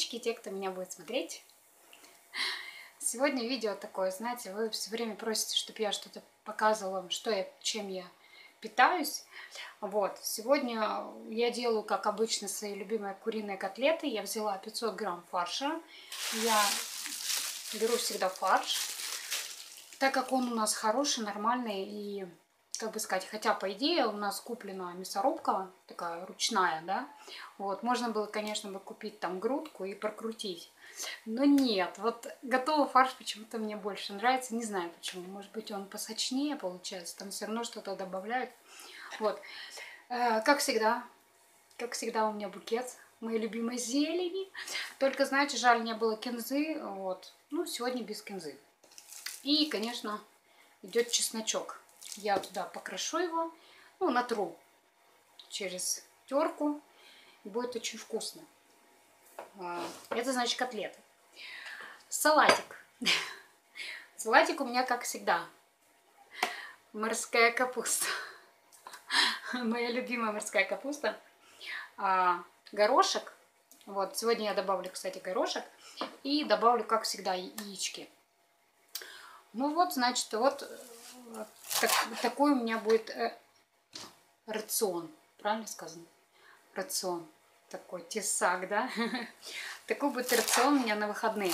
подписчики, те, кто меня будет смотреть. Сегодня видео такое, знаете, вы все время просите, чтобы я что-то показывала вам, чем я питаюсь. Вот, сегодня я делаю, как обычно, свои любимые куриные котлеты. Я взяла 500 грамм фарша. Я беру всегда фарш, так как он у нас хороший, нормальный и, как бы сказать, хотя по идее у нас куплена мясорубка, такая ручная, да, вот, можно было, конечно, бы купить там грудку и прокрутить, но нет, вот готовый фарш почему-то мне больше нравится, не знаю почему, может быть он посочнее получается, там все равно что-то добавляют, вот, как всегда у меня букет моей любимой зелени, только, знаете, жаль, не было кинзы, вот, ну, сегодня без кинзы. И, конечно, идет чесночок. Я туда покрошу его, ну, натру через терку. И будет очень вкусно. Это значит котлеты. Салатик. Салатик у меня, как всегда, морская капуста. Моя любимая морская капуста. Горошек. Вот, сегодня я добавлю, кстати, горошек. И добавлю, как всегда, яички. Ну вот, значит, вот такой у меня будет рацион. Правильно сказано? Рацион. Такой тесак, да? Такой будет рацион у меня на выходные.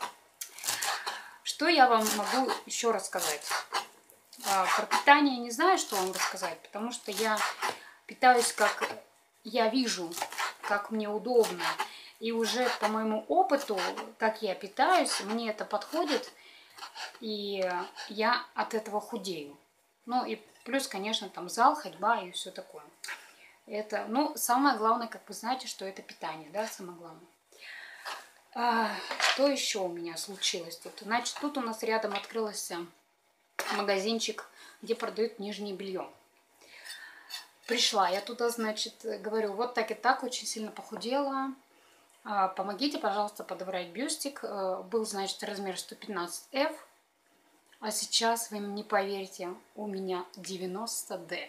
Что я вам могу еще рассказать? Про питание не знаю, что вам рассказать, потому что я питаюсь, как я вижу, как мне удобно. И уже по моему опыту, как я питаюсь, мне это подходит. И я от этого худею. Ну и плюс, конечно, там зал, ходьба и все такое. Это, ну, самое главное, как вы знаете, что это питание, да, самое главное. Что еще у меня случилось тут? Значит, тут у нас рядом открылся магазинчик, где продают нижнее белье. Пришла я туда, значит, говорю, вот так и так, очень сильно похудела. Помогите, пожалуйста, подобрать бюстик. Был, значит, размер 115F. А сейчас, вы не поверите, у меня 90D.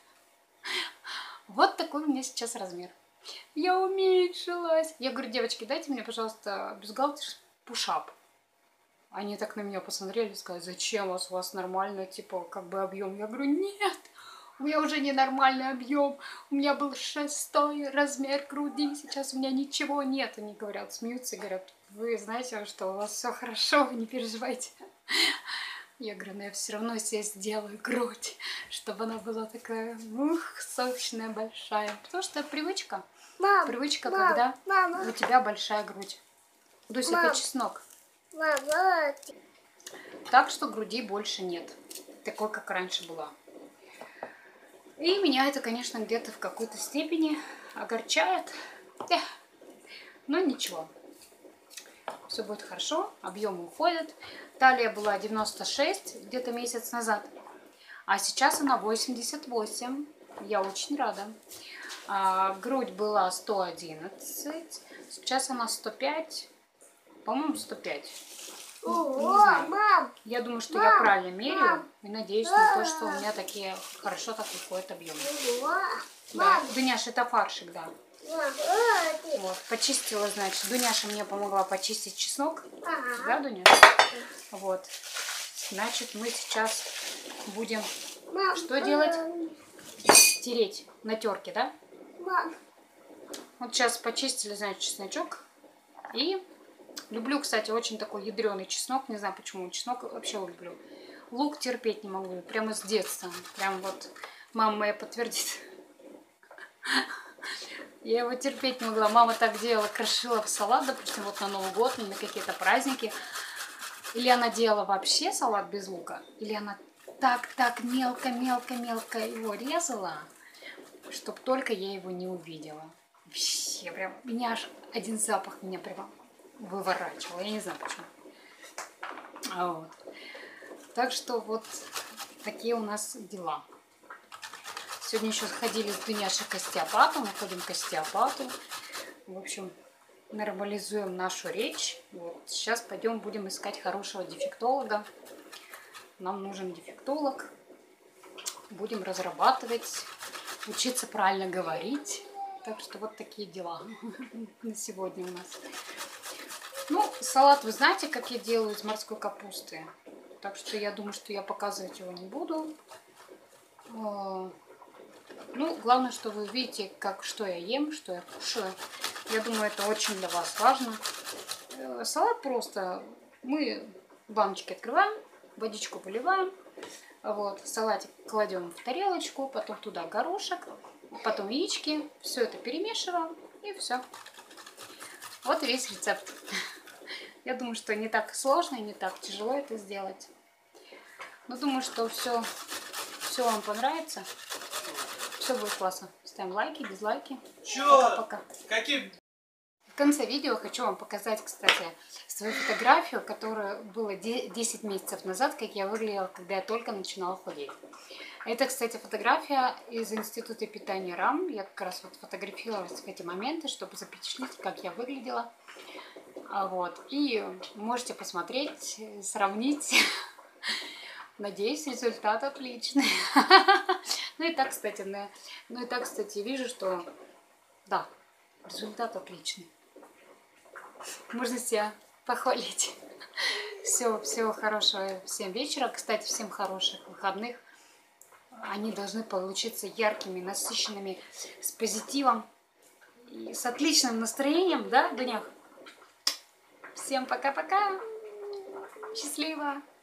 Вот такой у меня сейчас размер. Я уменьшилась. Я говорю, девочки, дайте мне, пожалуйста, бюстгальтер пушап. Они так на меня посмотрели и сказали, зачем у вас нормально, типа, как бы объем. Я говорю, нет, у меня уже не нормальный объем. У меня был 6-й размер груди, сейчас у меня ничего нет. Они говорят, смеются и говорят, вы знаете, что у вас все хорошо, вы не переживайте. Я говорю, но я все равно себе сделаю грудь, чтобы она была такая, сочная, большая. Потому что привычка. Привычка, когда у тебя большая грудь. Дуся, это чеснок. Так что груди больше нет. Такой, как раньше была. И меня это, конечно, где-то в какой-то степени огорчает. Но ничего. Все будет хорошо, объемы уходят. Талия была 96 где-то месяц назад, а сейчас она 88. Я очень рада. Грудь была 111, сейчас она 105, по-моему, 105. Не знаю. Мам, я думаю, что я правильно меряю и надеюсь на то, что у меня такие хорошо так выходят объемы. Да. Дуняш, это фаршик, да. Вот, почистила, значит, Дуняша мне помогла почистить чеснок. Да, Дуня? Вот. Значит, мы сейчас будем что делать? Тереть на терке, да? Вот сейчас почистили, значит, чесночок. И люблю, кстати, очень такой ядреный чеснок. Не знаю почему. Чеснок вообще люблю. Лук терпеть не могу. Прямо с детства. Прям вот мама моя подтвердит. Я его терпеть не могла. Мама так делала, крошила в салат, допустим, вот на Новый год, на какие-то праздники. Или она делала вообще салат без лука, или она так мелко его резала, чтобы только я его не увидела. Вообще, прям, меня аж один запах меня прям выворачивал. Я не знаю почему. Вот. Так что вот такие у нас дела. Сегодня еще ходили с Дуняшей к остеопату, мы ходим к остеопату. В общем, нормализуем нашу речь. Вот. Сейчас пойдем будем искать хорошего дефектолога. Нам нужен дефектолог. Будем разрабатывать, учиться правильно говорить. Так что вот такие дела на сегодня у нас. Ну, салат вы знаете, как я делаю из морской капусты. Так что я думаю, что я показывать его не буду. Ну, главное, что вы видите, что я ем, что я кушаю. Я думаю, это очень для вас важно. Салат просто мы баночки открываем, водичку поливаем. Вот, салатик кладем в тарелочку, потом туда горошек, потом яички. Все это перемешиваем и все. Вот и весь рецепт. Я думаю, что не так сложно и не так тяжело это сделать. Но думаю, что все вам понравится. Все будет классно. Ставим лайки, дизлайки. Пока-пока. В конце видео хочу вам показать, кстати, свою фотографию, которая была 10 месяцев назад, как я выглядела, когда я только начинала худеть. Это, кстати, фотография из Института питания РАМ. Я как раз вот фотографировалась в эти моменты, чтобы запечатлеть, как я выглядела. Вот. И можете посмотреть, сравнить. Надеюсь, результат отличный. Ну и так, кстати, вижу, что да, результат отличный. Можно себя похвалить. Всего хорошего всем вечера. Кстати, всем хороших выходных. Они должны получиться яркими, насыщенными, с позитивом и с отличным настроением, да, Дуня? Всем пока-пока. Счастливо.